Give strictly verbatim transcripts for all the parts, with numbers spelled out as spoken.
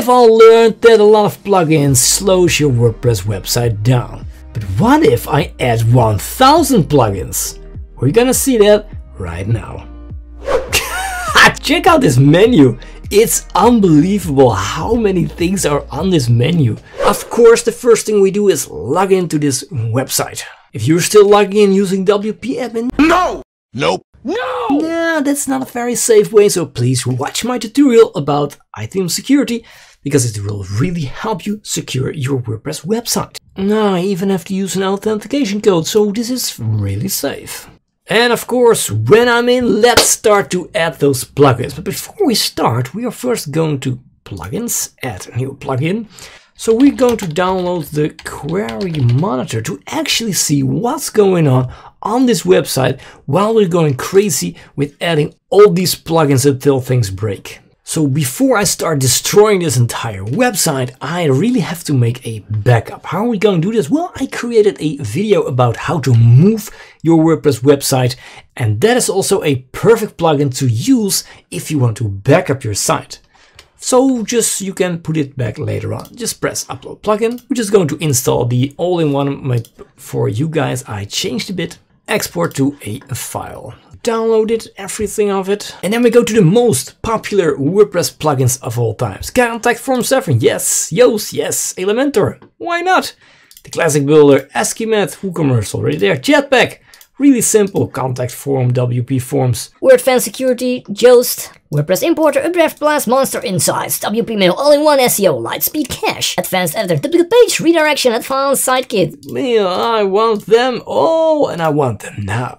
We've all learned that a lot of plugins slows your WordPress website down. But what if I add one thousand plugins? We're gonna see that right now. Check out this menu. It's unbelievable how many things are on this menu. Of course, the first thing we do is log into this website. If you're still logging in using W P admin, no! Nope. No! Yeah, that's not a very safe way, so please watch my tutorial about item security, because it will really help you secure your WordPress website. Now, I even have to use an authentication code, so this is really safe. And of course, when I'm in, let's start to add those plugins. But before we start, we are first going to plugins, add a new plugin. So we're going to download the Query Monitor to actually see what's going on on this website while we're going crazy with adding all these plugins until things break. So before I start destroying this entire website, I really have to make a backup. How are we going to do this? Well, I created a video about how to move your WordPress website, and that is also a perfect plugin to use if you want to back up your site. So just you can put it back later on. Just press upload plugin. We're just going to install the all-in-one for you guys. I changed a bit. Export to a file. Download it, everything of it. And then we go to the most popular WordPress plugins of all times. Contact Form seven, yes. Yoast, yes. Elementor, why not? The Classic Builder, Esquimet, WooCommerce already there. Jetpack, really simple. Contact Form, W P Forms. WordFence Security, Yoast, WordPress Importer, Updraft Plus, Monster Insights, W P Mail, All-in-One S E O, Lightspeed Cache, Advanced Editor, Duplicate Page, Redirection, Advanced Sitekit. Yeah, I want them all, and I want them now.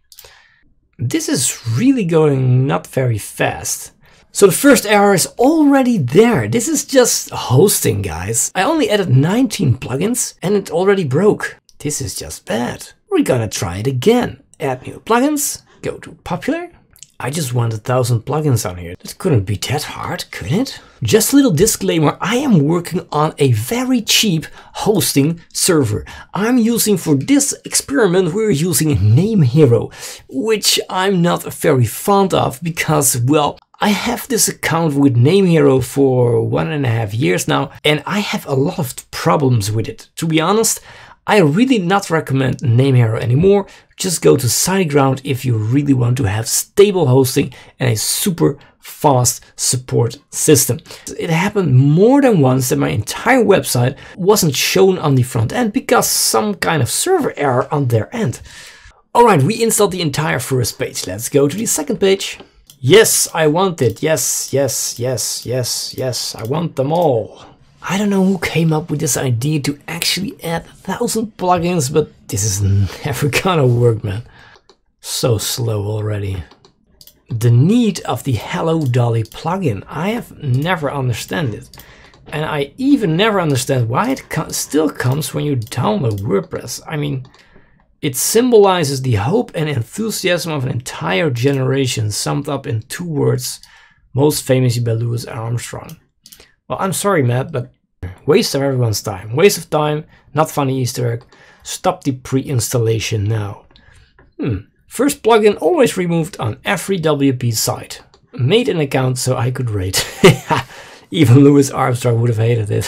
This is really going not very fast. So the first error is already there. This is just hosting, guys. I only added nineteen plugins and it already broke. This is just bad. We're gonna try it again. Add new plugins, go to popular. I just want a thousand plugins on here. That couldn't be that hard, could it? Just a little disclaimer, I am working on a very cheap hosting server. I'm using for this experiment, we're using NameHero, which I'm not very fond of because, well, I have this account with NameHero for one and a half years now, and I have a lot of problems with it. To be honest, I really not recommend NameHero anymore. Just go to SiteGround if you really want to have stable hosting and a super fast support system. It happened more than once that my entire website wasn't shown on the front end because some kind of server error on their end. Alright, we installed the entire first page. Let's go to the second page. Yes, I want it. Yes, yes, yes, yes, yes. I want them all. I don't know who came up with this idea to actually add a thousand plugins, but this is never gonna work, man. So slow already. The need of the Hello Dolly plugin, I have never understand it. And I even never understand why it co still comes when you download WordPress. I mean, it symbolizes the hope and enthusiasm of an entire generation summed up in two words, most famously by Louis Armstrong. Well, I'm sorry, Matt, but waste of everyone's time. Waste of time, not funny Easter egg. Stop the pre-installation now. Hmm. First plugin always removed on every W P site. Made an account so I could rate. Even Louis Armstrong would have hated it.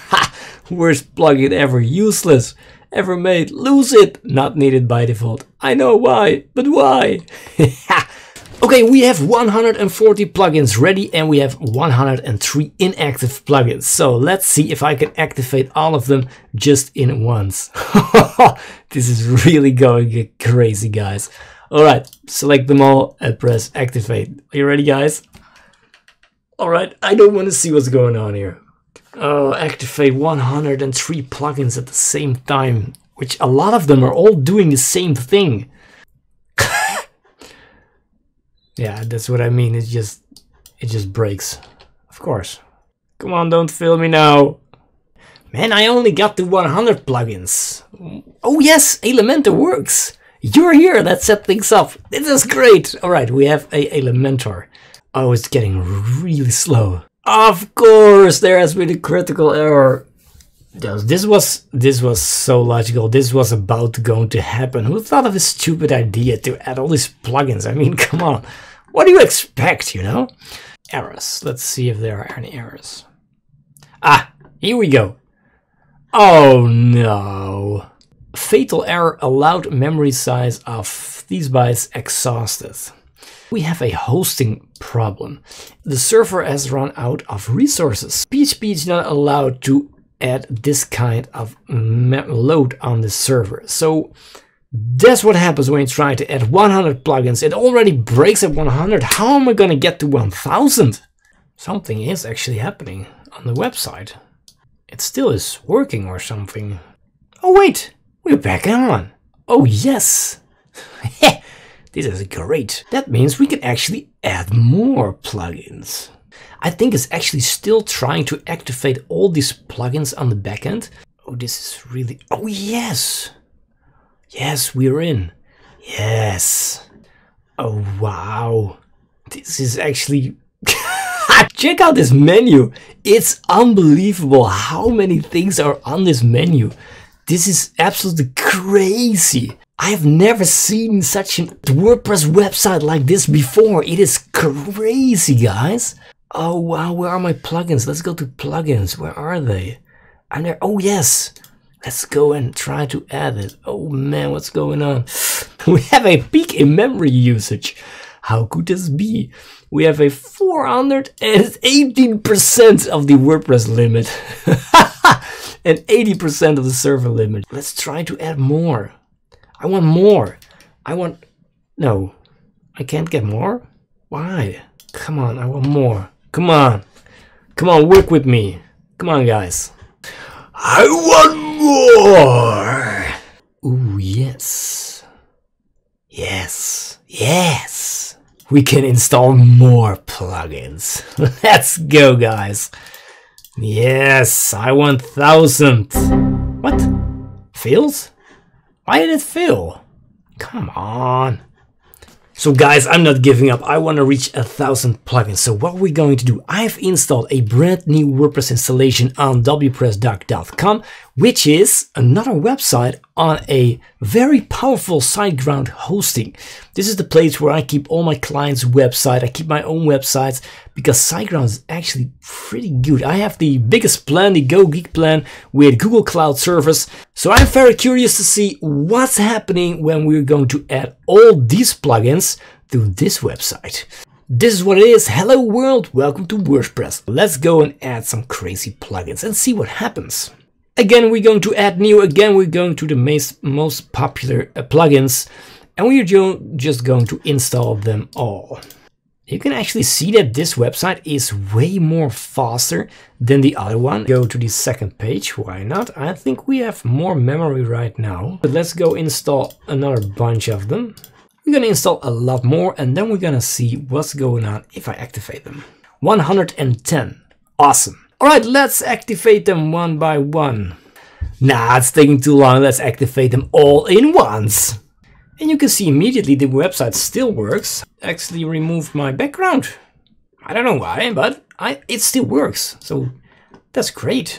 Worst plugin ever. Useless. Ever made. Lose it. Not needed by default. I know why, but why? Okay, we have one hundred forty plugins ready and we have one hundred three inactive plugins. So let's see if I can activate all of them just in once. This is really going to get crazy, guys. Alright, select them all and press activate. Are you ready, guys? Alright, I don't want to see what's going on here. Oh, activate one hundred three plugins at the same time, which a lot of them are all doing the same thing. Yeah, that's what I mean. It just, it just breaks. Of course. Come on, don't fail me now. Man, I only got to one hundred plugins. Oh yes, Elementor works. You're here, that set things up. This is great. All right, we have a Elementor. Oh, it's getting really slow. Of course, there has been a critical error. This was this was so logical. This was about to going to happen. Who thought of this stupid idea to add all these plugins? I mean, come on. What do you expect, you know? Errors. Let's see if there are any errors. Ah, here we go. Oh no. Fatal error, allowed memory size of these bytes exhausted. We have a hosting problem. The server has run out of resources. P H P is not allowed to add this kind of load on the server. So that's what happens when you try to add one hundred plugins. It already breaks at one hundred. How am I going to get to one thousand? Something is actually happening on the website. It still is working or something. Oh wait, we're back on. Oh yes. This is great. That means we can actually add more plugins. I think it's actually still trying to activate all these plugins on the backend. Oh, this is really... Oh, yes. Yes, we're in. Yes. Oh, wow. This is actually... Check out this menu. It's unbelievable how many things are on this menu. This is absolutely crazy. I've never seen such a WordPress website like this before. It is crazy, guys. Oh, wow. Where are my plugins? Let's go to plugins. Where are they? I'm there. Oh, yes. Let's go and try to add it. Oh, man, what's going on? We have a peak in memory usage. How could this be? We have a four hundred eighteen percent of the WordPress limit. And eighty percent of the server limit. Let's try to add more. I want more. I want... No. I can't get more? Why? Come on, I want more. Come on. Come on, work with me. Come on, guys. I want more! Ooh, yes. Yes. Yes. We can install more plugins. Let's go, guys. Yes, I want thousand. What? Fails? Why did it fail? Come on. So guys, I'm not giving up. I want to reach a thousand plugins. So what we're going to do, I've installed a brand new WordPress installation on w press doc dot com, which is another website on a very powerful SiteGround hosting. This is the place where I keep all my clients' website. I keep my own websites because SiteGround is actually pretty good. I have the biggest plan, the Go Geek plan with Google Cloud Service. So I'm very curious to see what's happening when we're going to add all these plugins to this website. This is what it is. Hello world, welcome to WordPress. Let's go and add some crazy plugins and see what happens. Again, we're going to add new. Again, we're going to the most, most popular uh, plugins, and we're just going to install them all. You can actually see that this website is way more faster than the other one. Go to the second page, why not? I think we have more memory right now. But let's go install another bunch of them. We're gonna install a lot more, and then we're gonna see what's going on if I activate them. one hundred ten, awesome. All right, let's activate them one by one. Nah, it's taking too long. Let's activate them all in once. And you can see immediately the website still works. Actually removed my background. I don't know why, but I, it still works. So that's great.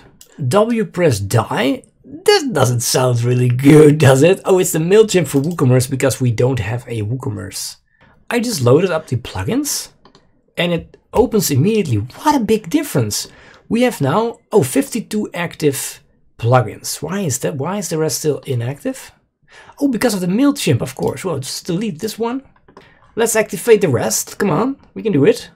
W press die. That doesn't sound really good, does it? Oh, it's the MailChimp for WooCommerce because we don't have a WooCommerce. I just loaded up the plugins and it opens immediately. What a big difference. We have now, oh, fifty-two active plugins. Why is that? Why is the rest still inactive? Oh, because of the MailChimp, of course. Well, just delete this one. Let's activate the rest. Come on, we can do it.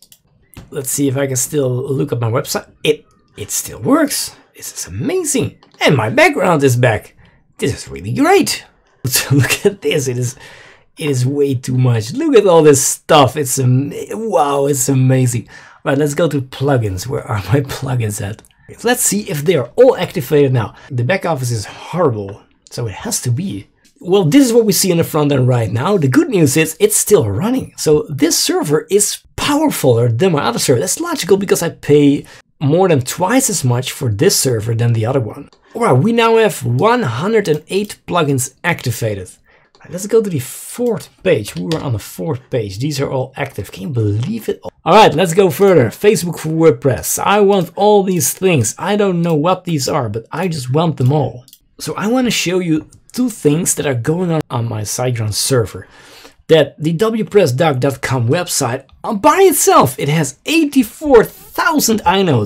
Let's see if I can still look at my website. It, it still works. This is amazing. And my background is back. This is really great. Look at this. It is, it is way too much. Look at all this stuff. It's am wow, it's amazing. Right, let's go to plugins. Where are my plugins at? Let's see if they are all activated now. The back office is horrible, so it has to be. Well, this is what we see in the front end right now. The good news is it's still running. So this server is powerfuler than my other server. That's logical because I pay more than twice as much for this server than the other one. Alright, we now have one hundred eight plugins activated. Let's go to the fourth page. We were on the fourth page. These are all active. Can you believe it? Alright, let's go further. Facebook for WordPress. I want all these things. I don't know what these are, but I just want them all. So I want to show you two things that are going on on my SiteGround server. That the w press doc dot com website, by itself, it has eighty-four thousand inodes.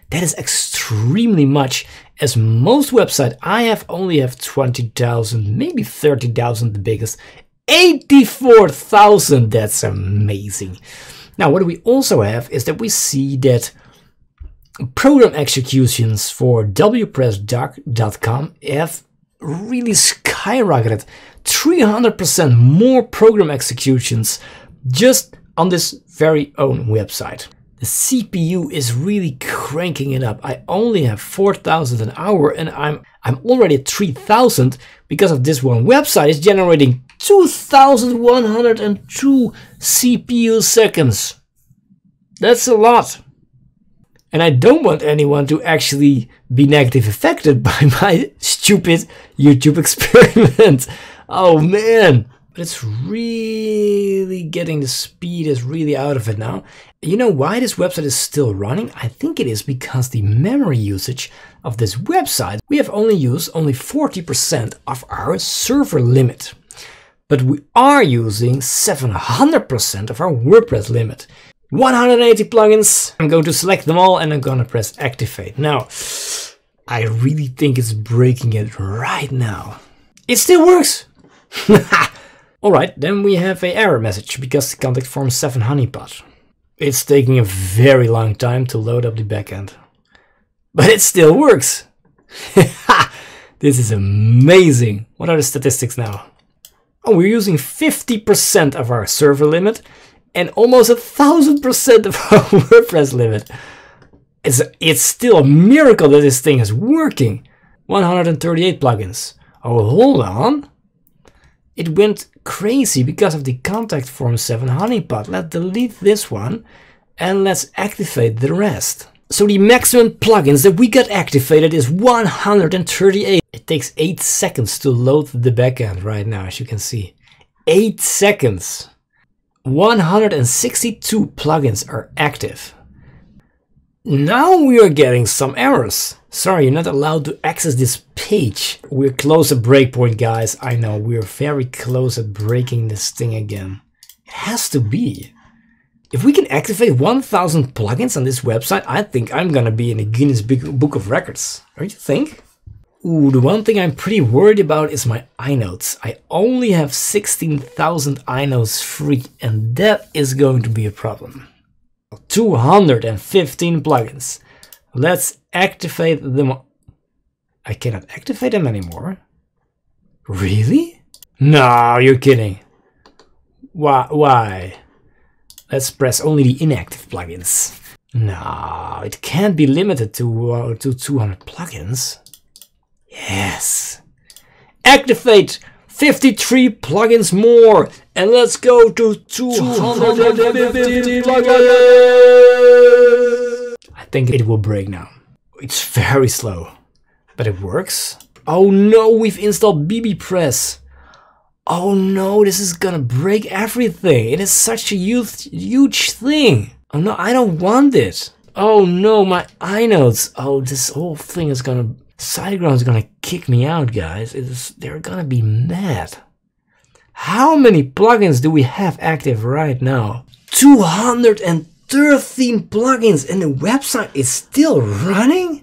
That is extremely much, as most websites I have only have twenty thousand, maybe thirty thousand the biggest. eighty-four thousand, that's amazing. Now what we also have is that we see that program executions for WordPress dot com have really skyrocketed. three hundred percent more program executions just on this very own website. The C P U is really cranking it up. I only have four thousand an hour and I'm I'm already at three thousand because of this one website is generating two thousand one hundred two C P U seconds. That's a lot. And I don't want anyone to actually be negatively affected by my stupid YouTube experiment. Oh man. But it's really getting, the speed is really out of it now. You know why this website is still running? I think it is because the memory usage of this website, we have only used only forty percent of our server limit. But we are using seven hundred percent of our WordPress limit. one hundred eighty plugins. I'm going to select them all and I'm going to press activate. Now, I really think it's breaking it right now. It still works. Alright, then we have an error message because the contact form seven honeypot. It's taking a very long time to load up the backend. But it still works. This is amazing. What are the statistics now? Oh, we're using fifty percent of our server limit and almost a thousand percent of our WordPress limit. It's, it's still a miracle that this thing is working. one hundred thirty-eight plugins. Oh, hold on. It went crazy because of the contact form seven honeypot. Let's delete this one and let's activate the rest. So the maximum plugins that we got activated is one hundred thirty-eight. It takes eight seconds to load the backend right now, as you can see. eight seconds. one hundred sixty-two plugins are active. Now we are getting some errors. Sorry, you're not allowed to access this page. We're close at breakpoint, guys. I know, we're very close at breaking this thing again. It has to be. If we can activate one thousand plugins on this website, I think I'm gonna be in the Guinness Book of Records. Don't you think? Ooh, the one thing I'm pretty worried about is my iNotes. I only have sixteen thousand iNotes free, and that is going to be a problem. two hundred fifteen plugins. Let's activate them. I cannot activate them anymore. Really? No, you're kidding. Why? Why? Let's press only the inactive plugins. No, it can't be limited to, uh, to two hundred plugins. Yes. Activate fifty-three plugins more. And let's go to two hundred fifty plugins. I think it will break now. It's very slow, but it works. Oh no, we've installed B B Press. Oh no, this is gonna break everything. It is such a huge, huge thing. Oh no, I don't want it. Oh no, my iNotes. Oh, this whole thing is gonna... SiteGround is gonna kick me out, guys. It is, they're gonna be mad. How many plugins do we have active right now? two hundred thirteen plugins and the website is still running?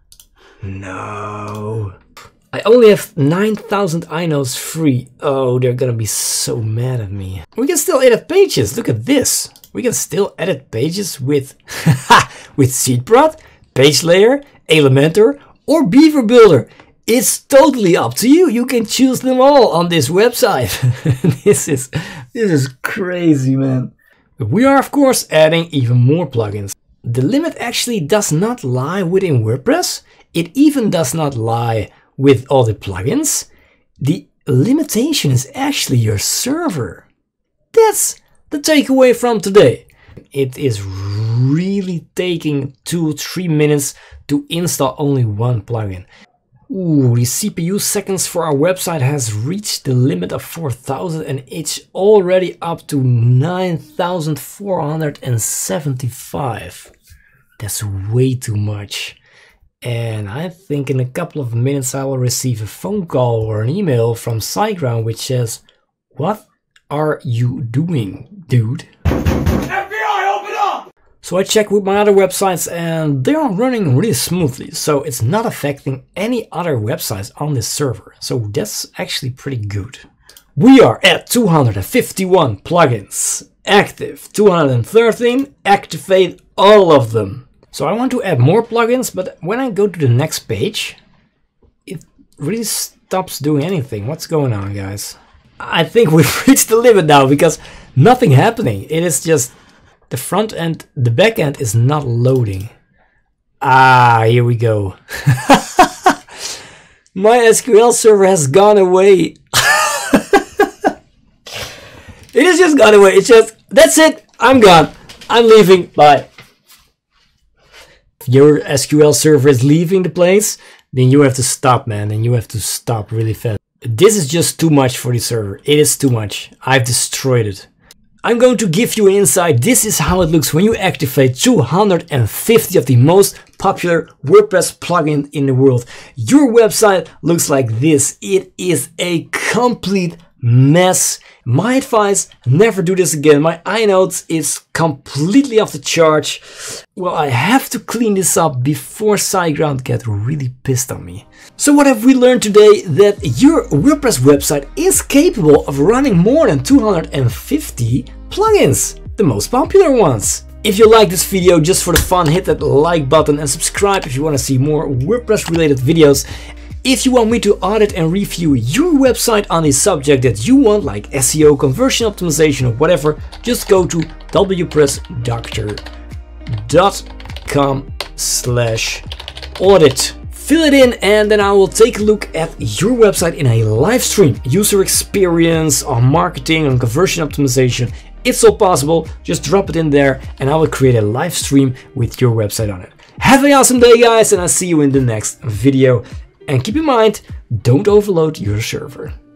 No. I only have nine thousand iNotes free. Oh, they're gonna be so mad at me. We can still edit pages. Look at this. We can still edit pages with with SiteGround, Page Layer, Elementor, or Beaver Builder. It's totally up to you. You can choose them all on this website. this is this is crazy, man. We are of course adding even more plugins. The limit actually does not lie within WordPress. It even does not lie with all the plugins. The limitation is actually your server. That's the takeaway from today. It is really taking two, three minutes to install only one plugin. Ooh, the C P U seconds for our website has reached the limit of four thousand and it's already up to nine thousand four hundred seventy-five. That's way too much. And I think in a couple of minutes I will receive a phone call or an email from SiteGround which says, "What are you doing, dude?" F B I, open up! So I checked with my other websites and they are running really smoothly. So it's not affecting any other websites on this server. So that's actually pretty good. We are at two hundred fifty-one plugins active, two hundred thirteen, activate all of them. So I want to add more plugins, but when I go to the next page, it really stops doing anything. What's going on, guys? I think we've reached the limit now because nothing happening. It is just the front end, the back end is not loading. Ah, here we go. My S Q L server has gone away. It has just gone away. It's just, that's it. I'm gone. I'm leaving. Bye. If your S Q L server is leaving the place, then you have to stop, man. And you have to stop really fast. This is just too much for the server. It is too much. I've destroyed it. I'm going to give you an insight. This is how it looks when you activate two hundred fifty of the most popular WordPress plugins in the world. Your website looks like this. It is a complete mess. My advice, never do this again. My iNotes is completely off the charge. Well, I have to clean this up before SiteGround gets really pissed on me. So what have we learned today? That your WordPress website is capable of running more than two hundred fifty plugins, the most popular ones. If you like this video just for the fun, hit that like button and subscribe if you want to see more WordPress related videos. If you want me to audit and review your website on a subject that you want, like S E O, conversion optimization or whatever, just go to w press doctor dot com slash audit. Fill it in and then I will take a look at your website in a live stream. User experience, on marketing, on conversion optimization. It's all possible. Just drop it in there and I will create a live stream with your website on it. Have an awesome day, guys, and I'll see you in the next video. And keep in mind, don't overload your server.